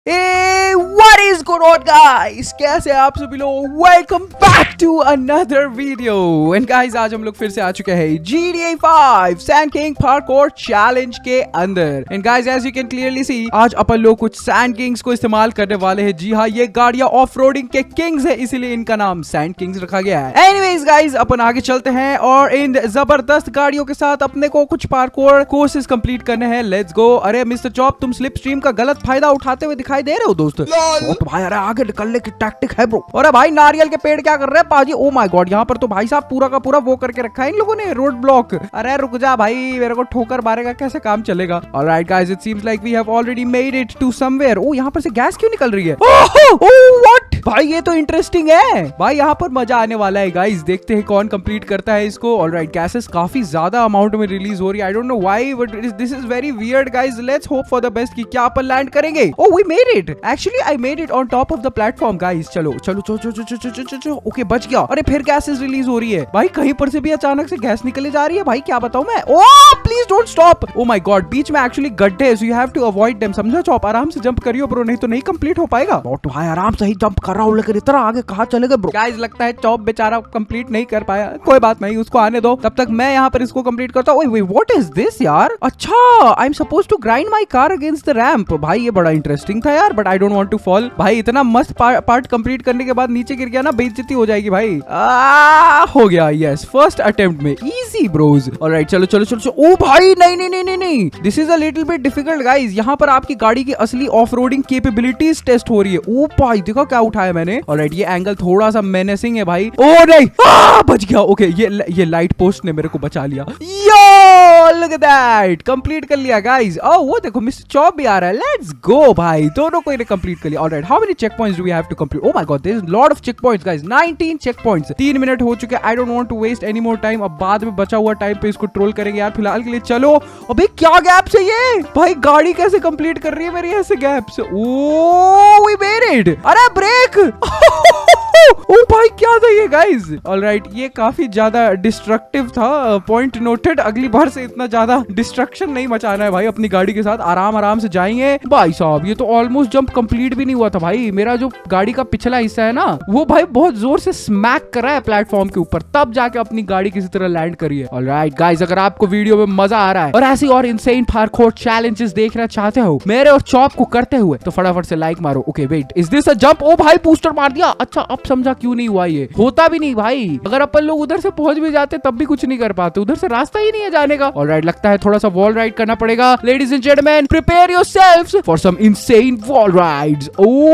Hey, what is going on guys? कैसे आप सभी लोग? Welcome back to another video. And guys, आज हम लोग फिर से आ चुके हैं GTA 5 Sand King Parkour Challenge के अंदर. And guys, as you can clearly see, आज अपन लोग कुछ Sand Kings को इस्तेमाल करने वाले हैं. जी हाँ, ये गाड़ियाँ ऑफ-रोडिंग के किंग्स है, इसीलिए इनका नाम Sand Kings रखा गया है. Anyways guys, अपन आगे चलते हैं और इन जबरदस्त गाड़ियों के साथ अपने को कुछ पार्कोर कोर्सेज कंप्लीट करने हैं. Let's go. अरे मिस्टर चॉप, तुम स्लिप स्ट्रीम का गलत फायदा उठाते हुए दिखाई दे रहे हो दोस्त. तो भाई अरे आगे निकलने की टैक्टिक है ब्रो. अरे भाई नारियल के पेड़ क्या कर रहे हैं पाजी? ओ माय गॉड, यहाँ पर तो भाई साहब पूरा का पूरा वो करके रखा है इन लोगों ने, रोड ब्लॉक. अरे रुक जा भाई, मेरे को ठोकर मारेगा, कैसे काम चलेगा? Alright guys, it seems like we have already made it to somewhere. ओ यहाँ पर से गैस क्यों निकल रही है? व्हाट भाई, ये तो इंटरेस्टिंग है भाई. यहाँ पर मजा आने वाला है गाइस. देखते हैं कौन कंप्लीट करता है इसको. ऑलराइट, गैसेस काफी ज्यादा अमाउंट में रिलीज हो रही है. I don't know why but this is very weird guys. Let's hope for the best कि क्या अपन लैंड करेंगे. Oh we made it. Actually I made it on top of the platform guys. चलो चलो चलो चलो चलो चलो चलो चलो. ओके बच गया. अरे फिर गैसेस रिलीज हो रही है भाई. कहीं पर से भी अचानक से गैस निकले जा रही है भाई. क्या बताऊं मैं. Oh please don't stop. Oh my god, बीच में एक्चुअली गड्ढे, so you have to avoid them. समझा चॉप? आराम से जंप करियो ब्रो, नहीं तो नहीं कंप्लीट हो पाएगा. तो भाई आराम से ही जंप कर रहा हूं, लेकिन इतना आगे कहां चलेगा ब्रो? गाइस लगता है चॉप बेचारा कंप्लीट नहीं कर पाया. कोई बात नहीं, उसको आने दो. तब तक मैं यहाँ पर इसको कंप्लीट करता हूं. ओए व्हाट इज दिस यार? अच्छा, I am supposed to grind my car against the ramp. भाई ये बड़ा इंटरेस्टिंग था यार, but I don't want to fall. भाई इतना मस्त पार्ट कंप्लीट करने के बाद नीचे गिर गया ना, बेइज्जती हो जाएगी भाई. हो गया. यस, फर्स्ट अटेम्प्ट में इजी ब्रोज. ऑलराइट चलो चलो चलो चलो. ओ भाई नहीं नहीं नहीं नहीं नहीं, this is a little bit difficult guys. यहाँ पर आपकी गाड़ी की असली ऑफ रोडिंग केपेबिलिटीज टेस्ट हो रही है. ओ भाई देखो क्या उठाया मैंने. ऑलराइट, ये एंगल थोड़ा सा मेनेसिंग है भाई. ओ नहीं, बच गया. ओके, ये लाइट पोस्ट ने मेरे को बचा लिया. Yo look at that, complete कर लिया गाइस. ओ वो देखो मिस्टर चॉप भी आ रहा है. लेट्स गो भाई, दोनों को इन्हें कंप्लीट कर लिया. Alright, how many checkpoints do we have to complete? Oh my god, there is lot of checkpoints guys. 19 checkpoints. 3 minute हो चुके. I don't want to waste any more time. अब बाद में बचा हुआ time पे इसको troll करेंगे यार. फिलहाल के लिए चलो. अबे क्या गैप्स है ये भाई? गाड़ी कैसे कंप्लीट कर रही है मेरी ऐसे gaps? Oh we made it. अरे ब्रेक. ओ भाई क्या था ये गाइस? ऑलराइट, ये काफी ज्यादा डिस्ट्रक्टिव था. Point noted. अगली बार से इतना ज्यादा डिस्ट्रक्शन नहीं मचाना है भाई अपनी गाड़ी के साथ. आराम आराम से जाएंगे भाई साहब. ये तो ऑलमोस्ट जंप कंप्लीट भी नहीं हुआ था भाई. मेरा जो गाड़ी का पिछला हिस्सा है ना, वो भाई बहुत जोर से स्मैक कर रहा है प्लेटफॉर्म के ऊपर, तब जाके अपनी गाड़ी किसी तरह लैंड करी है. ऑलराइट गाइस, अगर आपको वीडियो में मजा आ रहा है और ऐसी और इनसेन पार्कोर चैलेंजेस देखना चाहते हो मेरे और चॉप को करते हुए, तो फटाफट से लाइक मारो. Okay wait, is this a jump? ओ भाई बूस्टर मार दिया. अच्छा अब समझा क्यों नहीं हुआ. ये होता भी नहीं भाई. अगर अपन लोग उधर से पहुंच भी जाते तब भी कुछ नहीं कर पाते. उधर से रास्ता ही नहीं है जाने का. ऑलराइट, लगता है थोड़ा सा वॉल राइड करना पड़ेगा. Ladies and gentleman, prepare yourselves for some insane wall rides.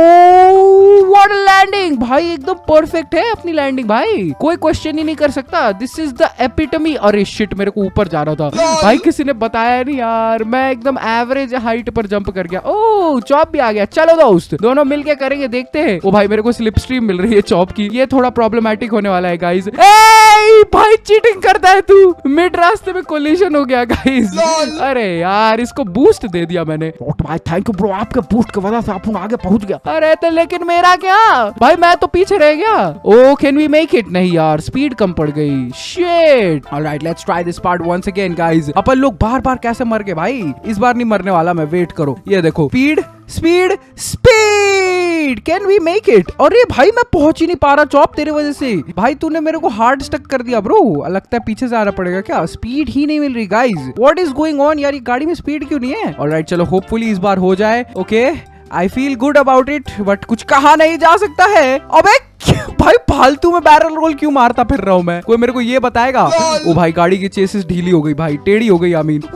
Oh what a landing भाई, एकदम परफेक्ट है अपनी लैंडिंग भाई. कोई क्वेश्चन ही नहीं कर सकता. This is the epitome. अरे शिट, मेरे को ऊपर जा रहा था भाई, किसी ने बताया नहीं यार. मैं एकदम एवरेज हाइट पर जंप कर गया. ओह चॉप भी आ गया. चलो दोस्त, दोनों मिलके करेंगे, देखते हैं. ओ भाई मेरे को स्लिप स्ट्रीम मिल रही है चॉप की. ये थोड़ा प्रॉब्लमैटिक होने वाला है गाइस. भाई चीटिंग करता है तू. मिड रास्ते में कोलिजन हो गया गाइस. अरे यार, इसको बूस्ट दे दिया मैंने. भाई थैंक यू ब्रो, आपके बूस्ट की वजह से अपन आगे पहुंच गया. अरे तो लेकिन मेरा क्या भाई, मैं तो पीछे रह गया. Oh can we make it? नहीं यार, स्पीड कम पड़ गई. Shit. Alright, let's try this part once again guys. अपन लोग बार बार कैसे मर गए भाई. इस बार नहीं मरने वाला मैं. वेट करो, ये देखो. Speed speed speed. Can we make it? अरे भाई मैं पहुंच ही नहीं पा रहा चॉप तेरे वजह से. भाई तूने मेरे को हार्ड स्टक कर दिया ब्रो. लगता है पीछे से आना पड़ेगा क्या. स्पीड ही नहीं मिल रही guys. What is going on यार, ये गाड़ी में स्पीड क्यों नहीं है? ऑलराइट चलो, होपफुली इस बार हो जाए. Okay, I feel good about it, but कुछ कहा नहीं जा सकता है. अबे भाई फालतू में बैरल रोल क्यों मारता फिर रहा हूं मैं? कोई मेरे को ये बताएगा? ओ भाई गाड़ी की चेसिस ढीली हो गई भाई, टेढ़ी हो गई. I mean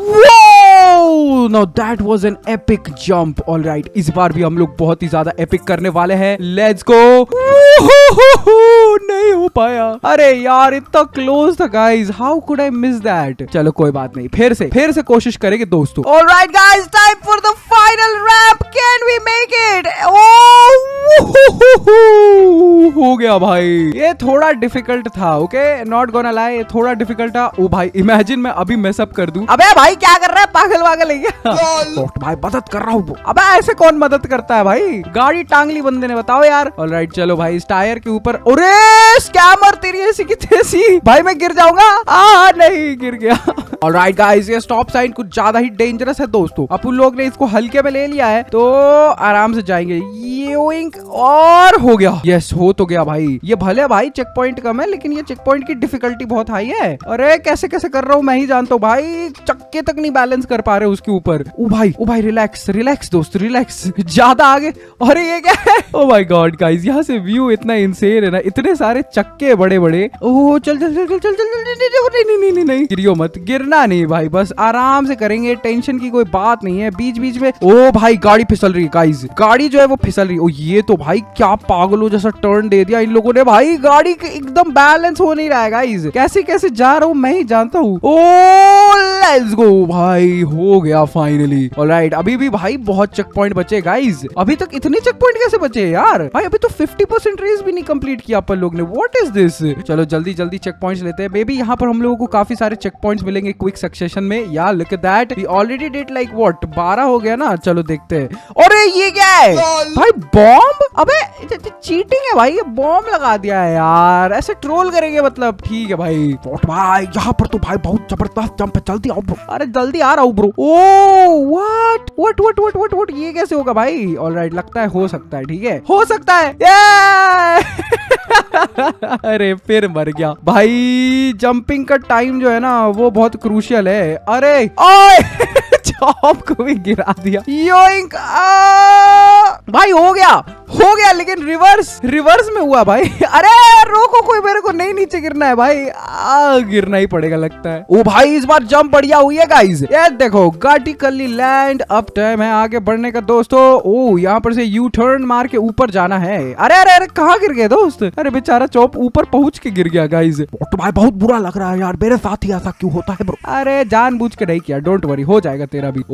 now that was an epic jump. All right, इस बार भी हम लोग बहुत ही ज्यादा एपिक करने वाले हैं. Let's go. नहीं हो पाया. अरे यार इतना क्लोज था guys. How could I miss that? चलो कोई बात नहीं, फिर से कोशिश करेंगे दोस्तों. All right guys, time for the final ramp. Can we make it? Oh हो गया भाई, ये थोड़ा डिफिकल्ट था। ओके नॉट गोना लाई, ये थोड़ा डिफिकल्ट था। ओ भाई इमेजिन मैं अभी मैसअप कर दूं। अबे भाई क्या कर रहा है, पागल वागल है क्या? भाई मदद कर रहा हूँ। अबे ऐसे कौन मदद करता है भाई, गाड़ी टांग ली बंदे ने, बताओ यार। ऑलराइट चलो भाई इस टायर के ऊपर। अरे स्कैमर तेरी ऐसी की तैसी, भाई मैं गिर जाऊंगा। नहीं गिर गया। ऑलराइट गाइस ये स्टॉप साइन कुछ ज्यादा ही डेंजरस है दोस्तों। अपन लोग ने इसको हल्के में ले लिया है तो आराम से जाएंगे। और हो गया, यस हो तो गया भाई। ये भले भाई चेक पॉइंट कम है लेकिन ये चेक पॉइंट की डिफिकल्टी बहुत हाई है। अरे कैसे कैसे कर रहा हूँ मैं ही जानता हूँ भाई, चक्के तक नहीं बैलेंस कर पा रहे उसके ऊपर। ओ भाई रिलैक्स रिलैक्स दोस्त रिलैक्स, ज्यादा आगे। अरे ये क्या है? ओ माय गॉड गाइस यहाँ से व्यू इतना इंसेन है ना, इतने सारे चक्के बड़े बड़े। ओह चल चल चल चल चल चल, नहीं गिरियो मत, गिरना नहीं भाई, बस आराम से करेंगे, टेंशन की कोई बात नहीं है। बीच बीच में ओ भाई गाड़ी फिसल रही है गाइस, गाड़ी जो है वो फिसल रही है। ओ ये तो भाई क्या पागलों जैसा टर्न दे दिया इन लोगों ने भाई, गाड़ी एकदम बैलेंस हो नहीं रहा है गाइस, कैसे कैसे जा रहा हूँ मैं ही जानता हूँ। ओ लेट्स गो भाई, हो गया फाइनली। ऑलराइट अभी भी भाई बहुत चेक पॉइंट बचे गाइस, अभी तक इतने चेक पॉइंट कैसे बचे यार भाई, अभी तो 50% रेस भी नहीं कंप्लीट किया अपन लोग ने। What is this? चलो जल्दी जल्दी चेक पॉइंट्स लेते हैं बेबी। यहाँ पर हम लोगों को काफी सारे चेक पॉइंट्स मिलेंगे क्विक सक्सेशन में। यार look at that, we already did like what 12 हो गया ना। चलो देखते हैं। अरे ये क्या है भाई, बॉम्ब? अबे चीटिंग है भाई, ये बॉम्ब लगा दिया है यार, ऐसे ट्रोल करेंगे मतलब। ठीक है भाई। भाई यहाँ पर तो भाई बहुत जबरदस्त जंप है, जल्दी आओ ब्रो। अरे जल्दी आ रहा हूँ ब्रो। ओ व्हाट ये कैसे होगा भाई? ऑलराइट लगता है हो सकता है, ठीक है हो सकता है। अरे फिर मर गया भाई, जंपिंग का टाइम जो है ना वो बहुत क्रूशियल है। अरे ओए चॉप को भी गिरा दिया। योइंक भाई हो गया लेकिन रिवर्स में हुआ भाई। अरे रोको, कोई मेरे को नहीं नीचे गिरना है भाई, गिरना ही पड़ेगा लगता है। ओ भाई इस बार जंप बढ़िया हुई है गाइस, ये देखो वर्टिकली लैंड। अब टाइम है आगे बढ़ने का दोस्तों। ओ यहाँ पर से यू टर्न मार के ऊपर जाना है। अरे अरे अरे कहाँ गिर गए दोस्त? अरे बेचारा चॉप ऊपर पहुंच के गिर गया गाइस। तो भाई बहुत बुरा लग रहा है यार, मेरे साथ ही ऐसा क्यों होता है ब्रो? अरे जानबूझ के नहीं किया, डोंट वरी, हो जाएगा तेरा भी।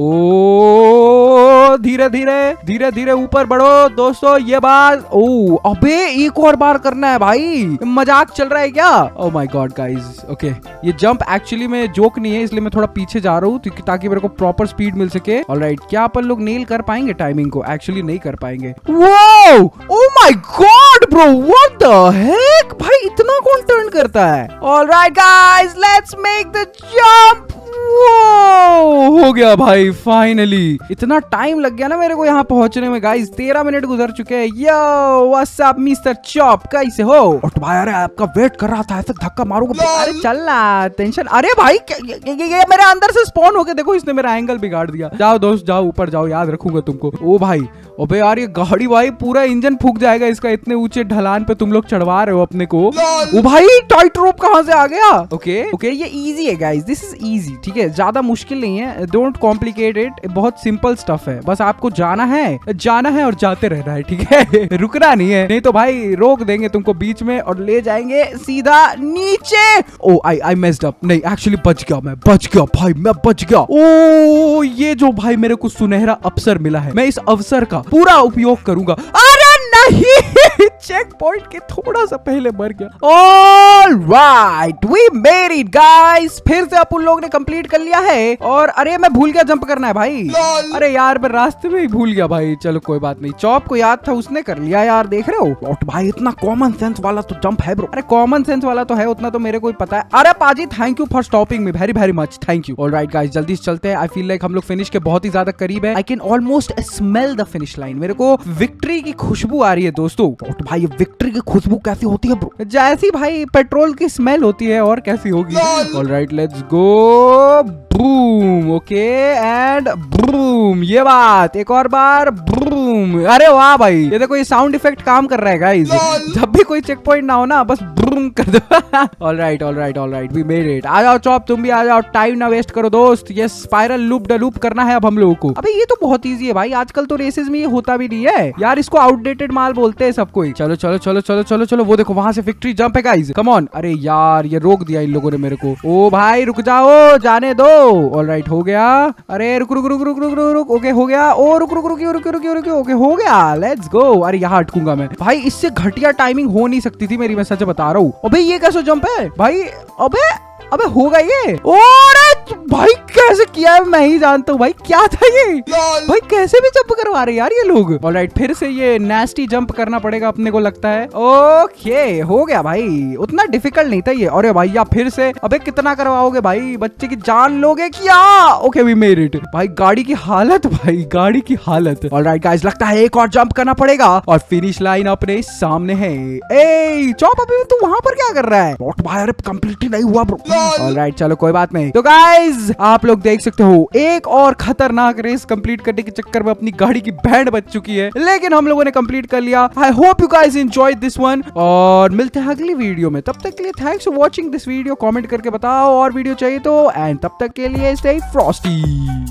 ओ धीरे धीरे ऊपर बढ़ो दोस्तों। ये बात ओ अबे एक और बार करना है भाई, मजाक चल रहा है क्या? Oh my god guys. Okay ये जंप एक्चुअली में जोक नहीं है, इसलिए मैं थोड़ा पीछे जा रहा हूँ ताकि मेरे को प्रॉपर स्पीड मिल सके। ऑलराइट क्या अपन लोग नेल कर पाएंगे टाइमिंग को? एक्चुअली नहीं कर पाएंगे। वो oh my god bro, what the heck भाई, इतना कौन टर्न करता है? Alright guys let's make the jump. हो गया भाई फाइनली। इतना टाइम लग गया ना मेरे को यहाँ पहुंचने में गाइस, 13 मिनट गुजर चुके हैं। Yo what's up mister Chop, कैसे हो? भाई अरे आपका वेट कर रहा था, ऐसे धक्का मारूंगा। अरे चल ना, टेंशन। अरे भाई ये मेरे अंदर से स्पॉन हो गया, देखो इसने मेरा एंगल बिगाड़ दिया। जाओ दोस्त जाओ ऊपर जाओ, याद रखूंगा तुमको। ओ भाई अबे यार ये गाड़ी भाई पूरा इंजन फूक जाएगा इसका, इतने ऊंचे ढलान पे तुम लोग चढ़वा रहे हो अपने को। ओ भाई टाइट रोप कहाँ से आ गया? ओके ये इजी है गाइस, दिस इज इजी, ठीक है ज्यादा मुश्किल नहीं है। डोंट कॉम्प्लिकेट इट, बहुत सिंपल स्टफ है, बस आपको जाना है और जाते रहना है, ठीक है रुकना नहीं है, नहीं तो भाई रोक देंगे तुमको बीच में और ले जाएंगे सीधा नीचे। ओ आई मेस्ड अप, नहीं एक्चुअली बच गया भाई, मैं बच गया। ओ ये जो भाई मेरे को सुनहरा अवसर मिला है, मैं इस अवसर का पूरा उपयोग करूंगा। अरे नहीं चेक पॉइंट के थोड़ा सा पहले मर गया। Alright we made it guys, फिर से अपन लोग ने कंप्लीट कर लिया है। और अरे मैं भूल गया जंप करना है भाई, अरे यार मैं रास्ते में ही भूल गया भाई। चलो कोई बात नहीं, चॉप को याद था उसने कर लिया यार, देख रहे हो भाई इतना कॉमन सेंस वाला तो जंप है ब्रो। अरे कॉमन सेंस वाला तो है, उतना तो मेरे को ही पता है। अरे पाजी thank you for stopping me, very very much thank you. Alright guys जल्दी से चलते हैं, आई फील लाइक हम लोग फिनिश के बहुत ही ज्यादा करीब है। I can almost smell the finish line, मेरे को विक्ट्री की खुशबू आ रही है दोस्तों। भाई ये विक्ट्री की खुशबू कैसी होती है ब्रो? जैसी भाई पेट्रोल की स्मेल होती है, और कैसी होगी? Alright let's go. Boom, okay and boom, ये बात एक और बार बूम। अरे वाह भाई, ये देखो ये साउंड इफेक्ट काम कर रहा है गाइस, जब भी कोई चेक पॉइंट ना हो ना बस बूम कर दो। Alright we made it. आ जाओ चॉप तुम भी आ जाओ, टाइम ना वेस्ट करो दोस्त। ये स्पाइरल लूप द लूप करना है अब हम लोगों को। अबे ये तो बहुत इजी है भाई, आजकल तो रेसेस में ये होता भी नहीं है यार, इसको आउटडेटेड माल बोलते हैं सब कोई। चलो चलो चलो चलो चलो चलो, वो देखो वहां से विक्ट्री जंप है गाइस, कम ऑन। अरे यार ये रोक दिया इन लोगों ने मेरे को। ओ भाई रुक जाओ, जाने दो। ऑलराइट हो गया। अरे रुक रुक रुक रुक रुक रुक रुक ओके हो गया। ओ रुक रुक रुकियो रुकियो रुकियो रुकियो ओके हो गया। Let's go. अरे यहाँ अटकूंगा मैं भाई, इससे घटिया टाइमिंग हो नहीं सकती थी मेरी, मैं सच बता रहा हूँ। अबे ये कैसे जंप है भाई? अबे अबे होगा ये। अरे भाई कैसे किया है मैं ही जानता हूँ भाई, क्या था ये भाई, कैसे भी जंप करवा रहे यार ये लोग। ऑलराइट फिर से ये नेस्टी जंप करना पड़ेगा अपने को लगता है। ओके हो गया भाई, उतना डिफिकल्ट नहीं था ये। अरे भाई या फिर से, अबे कितना करवाओगे भाई, बच्चे की जान लोगे क्या? Okay we made it. भाई गाड़ी की हालत, भाई गाड़ी की हालत। ऑलराइट गाइस लगता है एक और जंप करना पड़ेगा और फिनिश लाइन अपने सामने है। ए चॉप अभी तू वहां पर क्या कर रहा है? नॉट भाई, अरे कंप्लीट ही नहीं हुआ ब्रो। ऑलराइट चलो कोई बात नहीं। तो गाइस आप लोग देख सकते हो एक और खतरनाक रेस कंप्लीट करने के चक्कर में अपनी गाड़ी की बैंड बच चुकी है, लेकिन हम लोगों ने कंप्लीट कर लिया। I hope you guys enjoyed this one और मिलते हैं अगली वीडियो में। तब तक के लिए thanks for watching this video. Comment करके बताओ और वीडियो चाहिए तो, एंड तब तक के लिए स्टे फ्रॉस्टी।